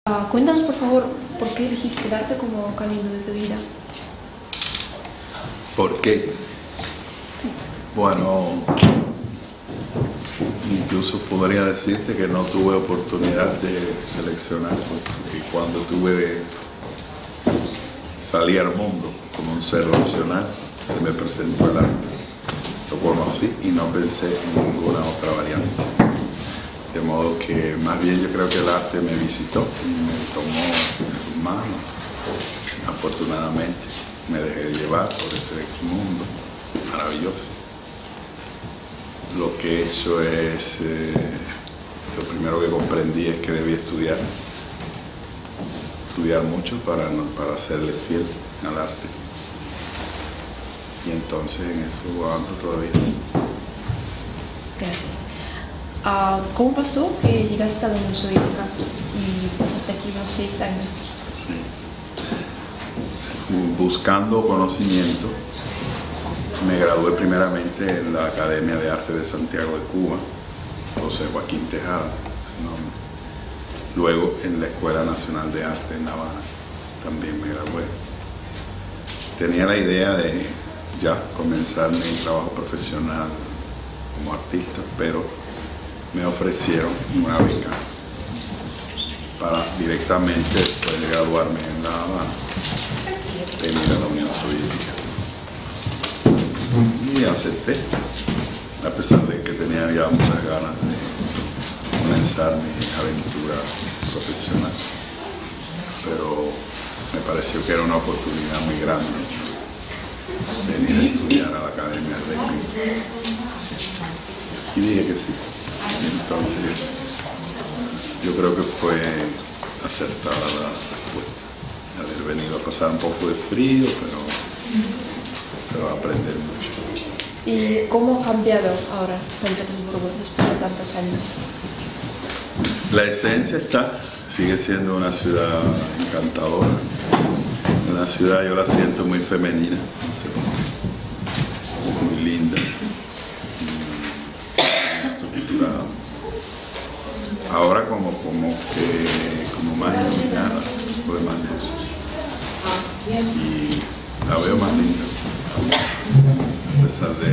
Cuéntanos, por favor, ¿por qué elegiste el arte como camino de tu vida? ¿Por qué? Sí. Bueno, incluso podría decirte que no tuve oportunidad de seleccionar, porque cuando salí al mundo como un ser racional, se me presentó el arte. Lo conocí y no pensé en ninguna otra variante. De modo que más bien yo creo que el arte me visitó y me tomó en sus manos. Afortunadamente me dejé llevar por ese mundo maravilloso. Lo que he hecho es, lo primero que comprendí es que debía estudiar mucho para serle fiel al arte. Y entonces en eso ando todavía. Gracias. ¿Cómo pasó que llegaste a la Unión Soviética y pasaste aquí unos 6 años? Sí. Buscando conocimiento, me gradué primeramente en la Academia de Arte de Santiago de Cuba, José Joaquín Tejada, su nombre. Luego en la Escuela Nacional de Arte en La Habana, también me gradué. Tenía la idea de ya comenzar mi trabajo profesional como artista, pero me ofrecieron una beca para directamente, después de graduarme en La Habana, venir a la Unión Soviética. Y acepté, a pesar de que tenía ya muchas ganas de comenzar mi aventura profesional. Pero me pareció que era una oportunidad muy grande venir a estudiar a la Academia de Arte. Y dije que sí. Entonces, yo creo que fue acertada la respuesta. Haber venido a pasar un poco de frío, pero a aprender mucho. ¿Y cómo ha cambiado ahora San Petersburgo después de tantos años? La esencia sigue siendo una ciudad encantadora. Una ciudad, yo la siento muy femenina, no sé por qué. Muy linda. Estructurada. Ahora como más iluminada, de más luces. Y la veo más linda, a pesar de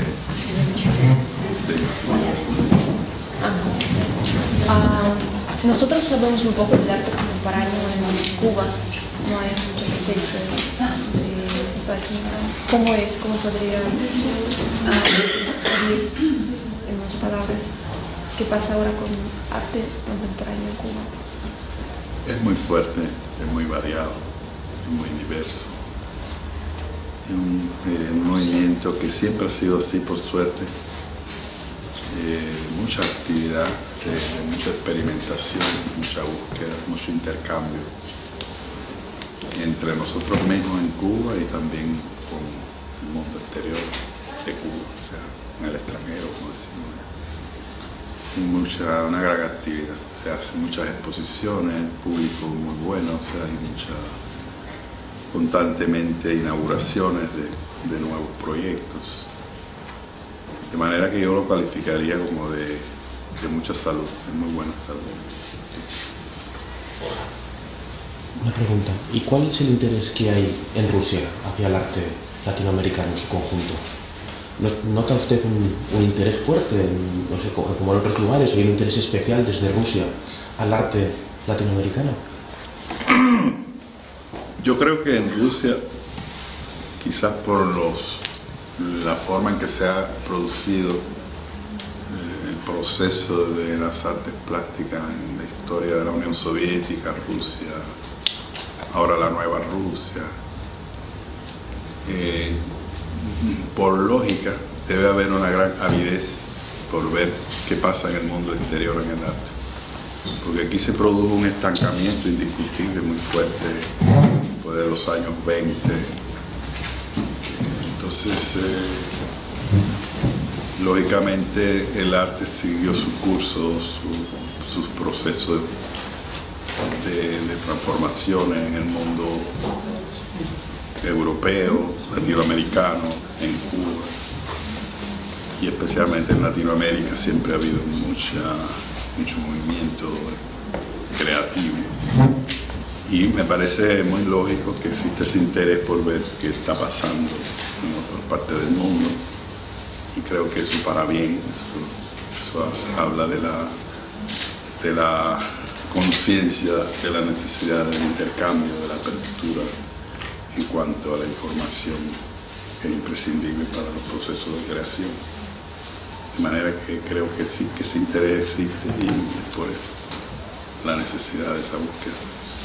nosotros sabemos un poco del arte contemporáneo en Cuba, no hay mucha presencia de esto aquí. ¿Cómo es? ¿Cómo podría describir en unas palabras qué pasa ahora con arte contemporáneo en Cuba? Es muy fuerte, es muy variado, es muy diverso. Es un movimiento que siempre ha sido así, por suerte. Mucha actividad, mucha experimentación, mucha búsqueda, mucho intercambio entre nosotros mismos en Cuba y también con el mundo exterior de Cuba, o sea, en el extranjero, como decimos. Una gran actividad, se hacen muchas exposiciones, el público muy bueno, o sea, hay constantemente inauguraciones de nuevos proyectos. De manera que yo lo calificaría como de mucha salud, de muy buena salud. Una pregunta, ¿y cuál es el interés que hay en Rusia hacia el arte latinoamericano en su conjunto? ¿Nota usted un interés fuerte, no sé, como en otros lugares, o hay un interés especial desde Rusia al arte latinoamericano? Yo creo que en Rusia, quizás por la forma en que se ha producido el proceso de las artes plásticas en la historia de la Unión Soviética, Rusia, ahora la nueva Rusia, por lógica debe haber una gran avidez por ver qué pasa en el mundo exterior en el arte. Porque aquí se produjo un estancamiento indiscutible muy fuerte después de los años 20. Entonces, lógicamente el arte siguió su curso, sus procesos de transformaciones en el mundo europeo, latinoamericano, en Cuba. Y especialmente en Latinoamérica siempre ha habido mucho movimiento creativo. Y me parece muy lógico que existe ese interés por ver qué está pasando en otras partes del mundo. Y creo que eso para bien, eso habla de la conciencia de la necesidad del intercambio, de la apertura en cuanto a la información que es imprescindible para los procesos de creación. De manera que creo que sí, que ese interés existe y es por eso la necesidad de esa búsqueda.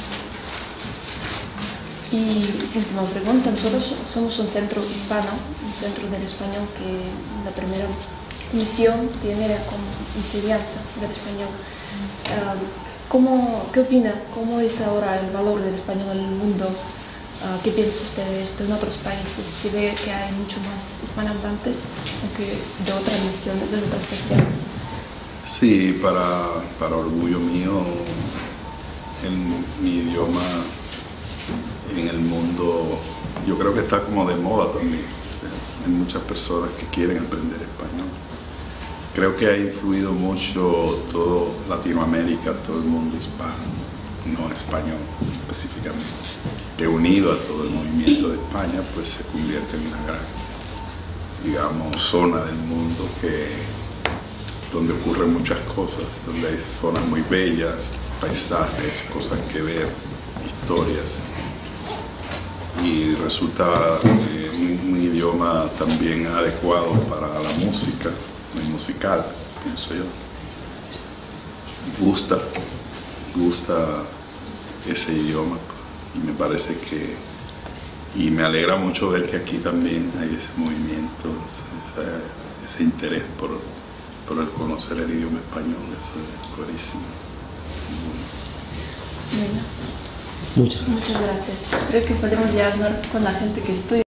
Y última pregunta, nosotros somos un centro hispano, un centro del español que la primera misión tiene como enseñanza del español. ¿Qué opina? ¿Cómo es ahora el valor del español en el mundo? ¿Qué piensa usted de esto en otros países? ¿Se ve que hay mucho más hispanohablantes que de otras misiones, de otras secciones? Sí, para orgullo mío, mi idioma en el mundo, yo creo que está como de moda también. Hay muchas personas que quieren aprender español. Creo que ha influido mucho todo Latinoamérica, todo el mundo hispano, no español específicamente, que unido a todo el movimiento de España, pues se convierte en una gran, digamos, zona del mundo donde ocurren muchas cosas, donde hay zonas muy bellas, paisajes, cosas que ver, historias. Y resulta un idioma también adecuado para la música, muy musical, pienso yo. Gusta ese idioma y me parece y me alegra mucho ver que aquí también hay ese movimiento, ese interés por el conocer el idioma español, eso es clarísimo. Bueno. Muchas gracias. Creo que podemos ya hablar con la gente que estudia.